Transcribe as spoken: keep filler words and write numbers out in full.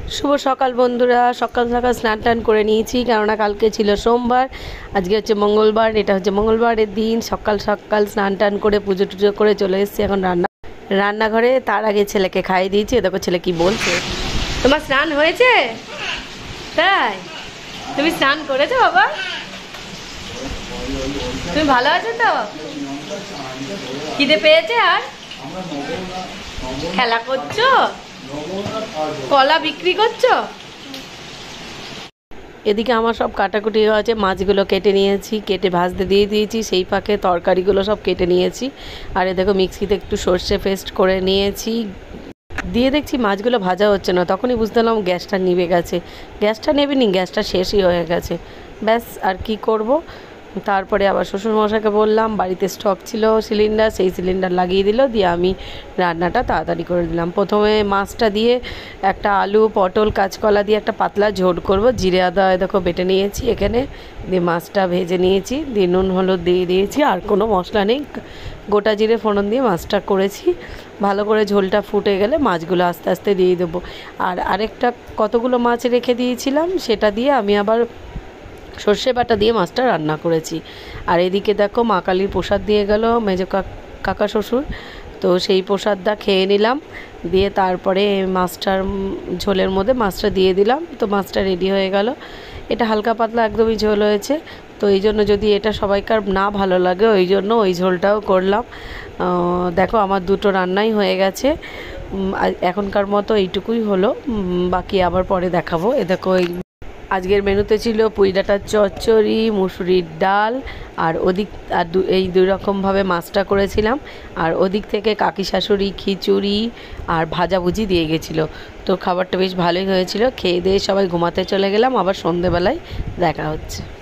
শুভ সকাল বন্ধুরা। সকাল সকাল স্নান টান করে নিয়েছি, কেননা কালকে ছিল সোমবার, আজকে হচ্ছে মঙ্গলবার। এটা হচ্ছে মঙ্গলবারের দিন। সকাল সকাল স্নান টান করে পুজো টুজো করে চলে এসেছি এখন রান্না রান্নাঘরে। তার আগে ছেলেকে খাইয়ে দিয়েছি। দেখো ছেলে কি বলছে। তোমার স্নান হয়েছে? তাই তুমি স্নান করেছো বাবা? তুমি ভালো আছো তো? খিদে পেয়েছে? আর খেলা করছো? কলা বিক্রি করছো? এদিকে আমার সব কাটাকুটি হয়ে আছে, মাছগুলো কেটে নিয়েছি, কেটে ভাজতে দিয়ে দিয়েছি, সেই ফাঁকে তরকারিগুলো সব কেটে নিয়েছি। আর এ দেখো মিক্সিতে একটু সর্ষে পেস্ট করে নিয়েছি, দিয়ে দেখছি মাছগুলো ভাজা হচ্ছে না। তখনই বুঝতে পারলাম গ্যাসটা নিভে গেছে। গ্যাসটা নেবেনি, গ্যাসটা শেষই হয়ে গেছে। ব্যাস আর কি করব। তারপরে আবার শ্বশুরমশাইকে বললাম, বাড়িতে স্টক ছিল সিলিন্ডার, সেই সিলিন্ডার লাগিয়ে দিল। দিয়ে আমি রান্নাটা তাড়াতাড়ি করে দিলাম। প্রথমে মাছটা দিয়ে একটা আলু পটল কাঁচকলা দিয়ে একটা পাতলা ঝোল করব। জিরে আদা দেখো বেটে নিয়েছি এখানে, দিয়ে মাছটা ভেজে নিয়েছি, দিয়ে নুন হলুদ দিয়ে দিয়েছি। আর কোনো মশলা নেই, গোটা জিরে ফোড়ন দিয়ে মাছটা করেছি। ভালো করে ঝোলটা ফুটে গেলে মাছগুলো আস্তে আস্তে দিয়ে দেবো। আর আরেকটা কতগুলো মাছ রেখে দিয়েছিলাম, সেটা দিয়ে আমি আবার সর্ষে বাটা দিয়ে মাছটা রান্না করেছি। আর এদিকে দেখো মা কালীর প্রসাদ দিয়ে গেল মেজো কাকা শ্বশুর, তো সেই প্রসাদটা খেয়ে নিলাম। দিয়ে তারপরে মাছটার ঝোলের মধ্যে মাছটা দিয়ে দিলাম, তো মাছটা রেডি হয়ে গেল। এটা হালকা পাতলা একদমই ঝোল হয়েছে, তো এই জন্য যদি এটা সবাইকার না ভালো লাগে ওই জন্য ওই ঝোলটাও করলাম। দেখো আমার দুটো রান্নাই হয়ে গেছে। এখনকার মতো এইটুকুই হলো, বাকি আবার পরে দেখাবো। এ দেখো এই আজকের মেনুতে ছিল পুঁই ডাঁটার চচ্চড়ি, মুসুরির ডাল, আর ওদিক আর এই দুই রকমভাবে মাছটা করেছিলাম। আর ওদিক থেকে কাকি শাশুড়ি খিচুড়ি আর ভাজাভুজি দিয়ে গেছিলো। তো খাবারটা বেশ ভালোই হয়েছিল। খেয়ে দিয়ে সবাই ঘুমাতে চলে গেলাম। আবার সন্ধেবেলায় দেখা হচ্ছে।